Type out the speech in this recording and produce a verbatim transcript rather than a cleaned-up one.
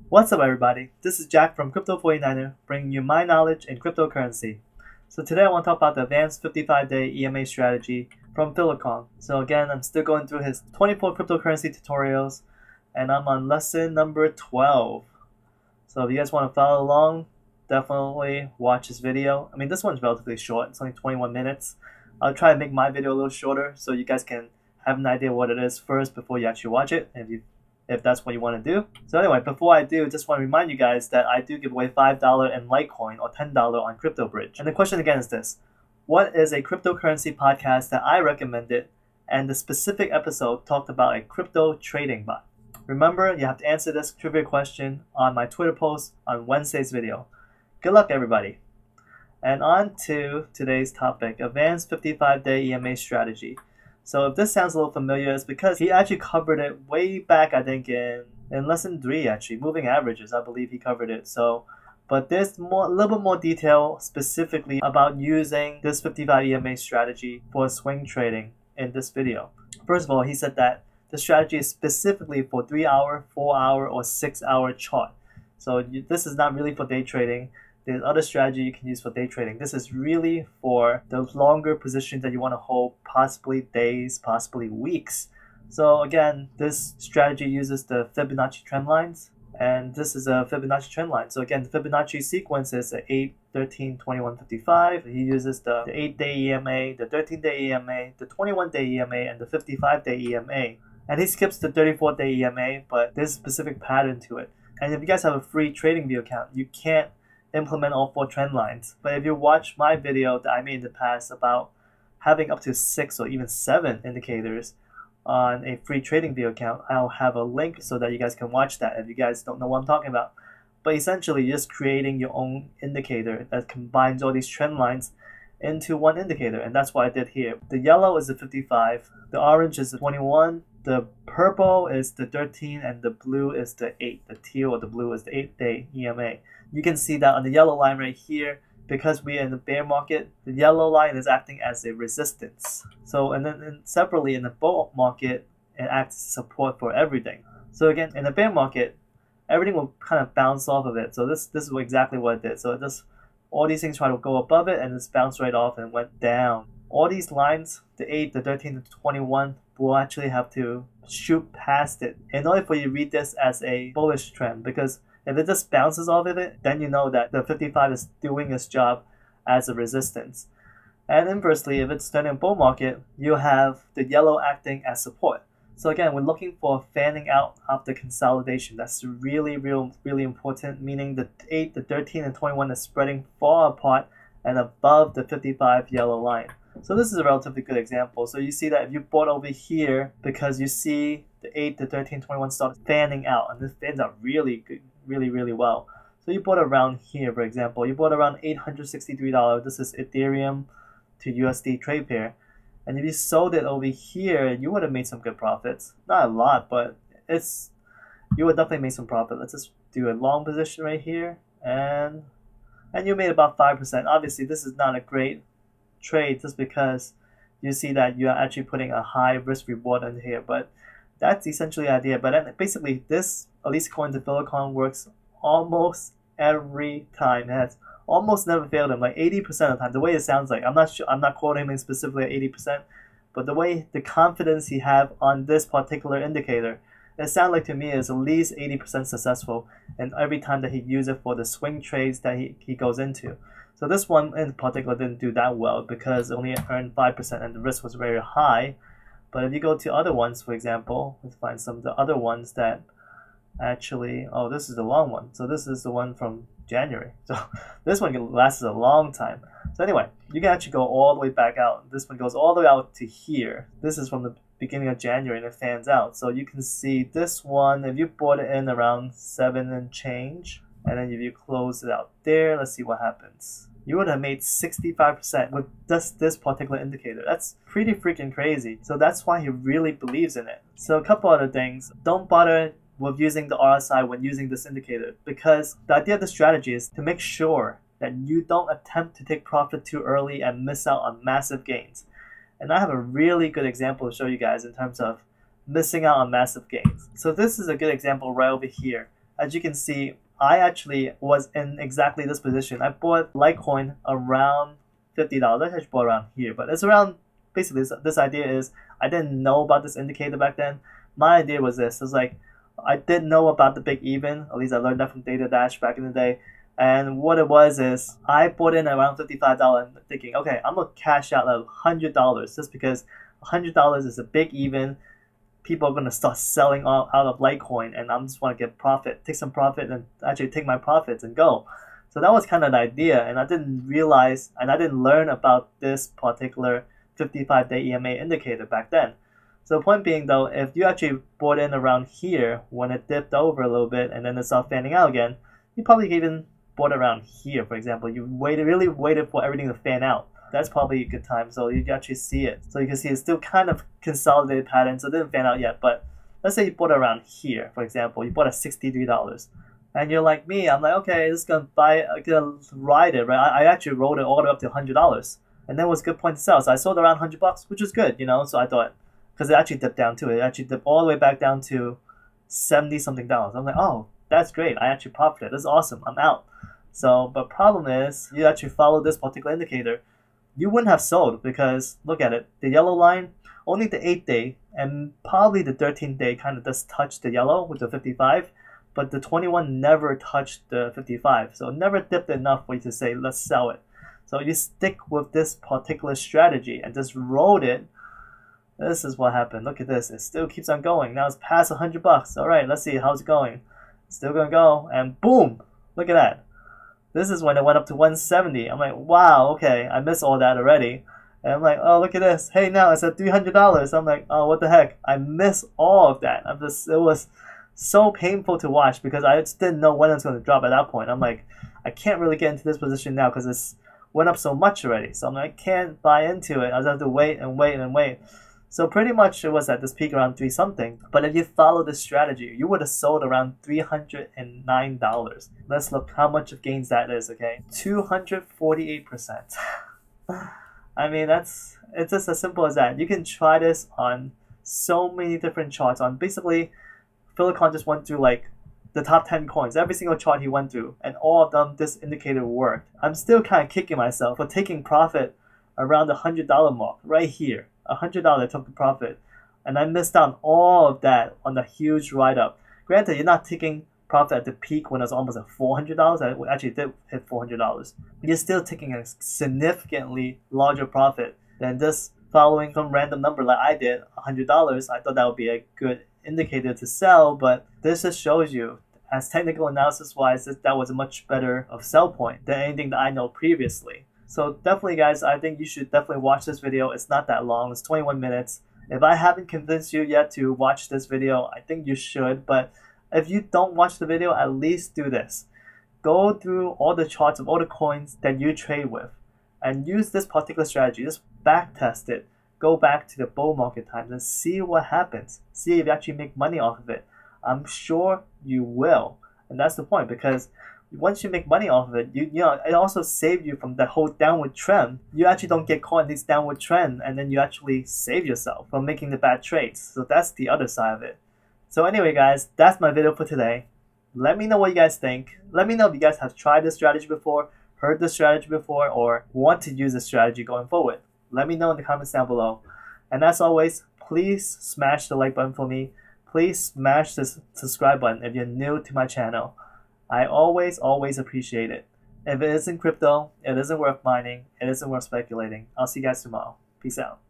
What's up, everybody? This is Jack from Crypto forty-niner, bringing you my knowledge in cryptocurrency. So today I want to talk about the advanced fifty-five day E M A strategy from Litecoin. So again, I'm still going through his twenty-four cryptocurrency tutorials, and I'm on lesson number twelve. So if you guys want to follow along, definitely watch this video. I mean, this one's relatively short. It's only twenty-one minutes. I'll try to make my video a little shorter so you guys can have an idea what it is first before you actually watch it, if you if that's what you want to do. So anyway, before I do, just want to remind you guys that I do give away five dollars in Litecoin or ten dollars on Cryptobridge. And the question again is this: what is a cryptocurrency podcast that I recommended, and the specific episode talked about a crypto trading bot? Remember, you have to answer this trivia question on my Twitter post on Wednesday's video. Good luck, everybody. And on to today's topic, advanced fifty-five day E M A strategy. So if this sounds a little familiar, it's because he actually covered it way back, I think, in, in lesson three, actually. Moving averages, I believe he covered it. So, but there's more, a little bit more detail specifically about using this fifty-five E M A strategy for swing trading in this video. First of all, he said that the strategy is specifically for three hour, four hour, or six hour chart. So you, this is not really for day trading. There's other strategy you can use for day trading. This is really for the longer positions that you want to hold, possibly days, possibly weeks. So again, this strategy uses the Fibonacci Trendlines, and this is a Fibonacci Trendline. So again, the Fibonacci sequence is the eight, thirteen, twenty-one, fifty-five. He uses the, the eight day E M A, the thirteen day E M A, the twenty-one day E M A, and the fifty-five day E M A. And he skips the thirty-four day E M A, but there's a specific pattern to it. And if you guys have a free TradingView account, you can't implement all four trend lines. But if you watch my video that I made in the past about having up to six or even seven indicators on a free TradingView account, I'll have a link so that you guys can watch that if you guys don't know what I'm talking about. But essentially, you're just creating your own indicator that combines all these trend lines into one indicator, and that's what I did here. The yellow is the fifty-five, the orange is the twenty-one, the purple is the thirteen, and the blue is the eight. The teal or the blue is the eight day E M A. You can see that on the yellow line right here, because we're in the bear market, the yellow line is acting as a resistance. So, and then and separately in the bull market, it acts as support for everything. So again, in the bear market, everything will kind of bounce off of it. So this this is exactly what it did. So it just, all these things try to go above it and just bounced right off and went down. All these lines, the eight, the thirteen, the twenty-one, will actually have to shoot past it in order for you to read this as a bullish trend, because if it just bounces off of it, then you know that the fifty-five is doing its job as a resistance. And inversely, if it's turning a bull market, you have the yellow acting as support. So again, we're looking for fanning out after consolidation. That's really, real, really important, meaning the eight, the thirteen, and twenty-one is spreading far apart and above the fifty-five yellow line. So this is a relatively good example. So you see that if you bought over here because you see the eight, the thirteen, twenty-one start fanning out, and this fans out really good, really, really well. So you bought around here, for example, you bought around eight hundred sixty-three dollars. This is Ethereum to U S D trade pair. And if you sold it over here, you would have made some good profits. Not a lot, but it's you would definitely make some profit. Let's just do a long position right here, and and you made about five percent. Obviously, this is not a great trade just because you see that you are actually putting a high risk reward in here, but that's essentially the idea. But then basically, this, at least according to Litecoin, works almost every time. It has almost never failed him, like eighty percent of the time. The way it sounds like, I'm not sure, I'm not quoting him specifically at eighty percent, but the way, the confidence he have on this particular indicator, it sounds like to me is at least eighty percent successful, and every time that he uses it for the swing trades that he, he goes into. So this one in particular didn't do that well because it only earned five percent and the risk was very high. But if you go to other ones, for example, let's find some of the other ones that actually, oh, this is the long one. So this is the one from January. So this one lasts a long time. So anyway, you can actually go all the way back out. This one goes all the way out to here. This is from the beginning of January and it fans out. So you can see this one, if you bought it in around seven and change, and then if you close it out there, let's see what happens. You would have made sixty-five percent with just this particular indicator. That's pretty freaking crazy. So that's why he really believes in it. So a couple other things. Don't bother with using the R S I when using this indicator, because the idea of the strategy is to make sure that you don't attempt to take profit too early and miss out on massive gains. And I have a really good example to show you guys in terms of missing out on massive gains. So this is a good example right over here. as you can see, I actually was in exactly this position. I bought Litecoin around fifty dollars. I actually bought around here, but it's around, basically this, this idea is, I didn't know about this indicator back then. My idea was this, it's like, I did know about the big even, at least I learned that from Data Dash back in the day. And what it was is, I bought in around fifty-five dollars thinking, okay, I'm going to cash out like one hundred dollars just because one hundred dollars is a big even. People are going to start selling out, out of Litecoin, and I just want to get profit, take some profit, and actually take my profits and go. So that was kind of the idea, and I didn't realize, and I didn't learn about this particular fifty-five day E M A indicator back then. So the point being though, if you actually bought in around here when it dipped over a little bit and then it started fanning out again, you probably even bought around here, for example. You waited, really waited for everything to fan out. That's probably a good time, so you can actually see it. So you can see it's still kind of consolidated pattern, so it didn't fan out yet. But let's say you bought around here, for example. You bought at sixty-three dollars. And you're like me, I'm like, okay, just gonna buy, I'm gonna ride it, right? I, I actually rolled it all the way up to one hundred dollars. And then it was a good point to sell. So I sold around one hundred bucks, which is good, you know? So I thought, because it actually dipped down too. It actually dipped all the way back down to seventy something dollars. I'm like, oh, that's great. I actually profited. That's awesome. I'm out. So, but problem is, you actually follow this particular indicator, you wouldn't have sold because, look at it, the yellow line, only the eighth day and probably the thirteenth day kind of just touched the yellow with the fifty-five, but the twenty-one never touched the fifty-five. So it never dipped enough for you to say, let's sell it. So you stick with this particular strategy and just rode it. This is what happened. Look at this. It still keeps on going. Now it's past one hundred bucks. All right, let's see how's it going. It's still going to go. And boom, look at that. This is when it went up to one seventy. I'm like, wow, okay, I missed all that already. And I'm like, oh, look at this. Hey, now it's at three hundred dollars. I'm like, oh, what the heck? I missed all of that. I'm just, it was so painful to watch because I just didn't know when it was going to drop at that point. I'm like, I can't really get into this position now because it's went up so much already. So I'm like, I can't buy into it. I just have to wait and wait and wait. So pretty much it was at this peak around three something. But if you follow this strategy, you would have sold around three hundred nine dollars. Let's look how much of gains that is, okay? two hundred forty-eight percent. I mean, that's, it's just as simple as that. You can try this on so many different charts. On basically, Philicon just went through like the top ten coins, every single chart he went through, and all of them, this indicator worked. I'm still kind of kicking myself for taking profit around the one hundred dollar mark right here. one hundred dollars I took the profit, and I missed out on all of that on the huge write-up. Granted, you're not taking profit at the peak when it was almost at four hundred dollars. I actually did hit four hundred dollars. You're still taking a significantly larger profit than just following some random number like I did, one hundred dollars. I thought that would be a good indicator to sell, but this just shows you, as technical analysis wise, that was a much better of sell point than anything that I know previously. So definitely guys, I think you should definitely watch this video. It's not that long, it's twenty-one minutes. If I haven't convinced you yet to watch this video, I think you should. But if you don't watch the video, at least do this. Go through all the charts of all the coins that you trade with and use this particular strategy. Just back test it. Go back to the bull market times and see what happens. See if you actually make money off of it. I'm sure you will. And that's the point, because once you make money off of it, you, you know, it also saves you from that whole downward trend. You actually don't get caught in this downward trend, and then you actually save yourself from making the bad trades. So that's the other side of it. So anyway guys, that's my video for today. Let me know what you guys think. Let me know if you guys have tried this strategy before, heard this strategy before, or want to use this strategy going forward. Let me know in the comments down below. And as always, please smash the like button for me. Please smash the subscribe button if you're new to my channel. I always, always appreciate it. If it isn't crypto, it isn't worth mining, it isn't worth speculating. I'll see you guys tomorrow. Peace out.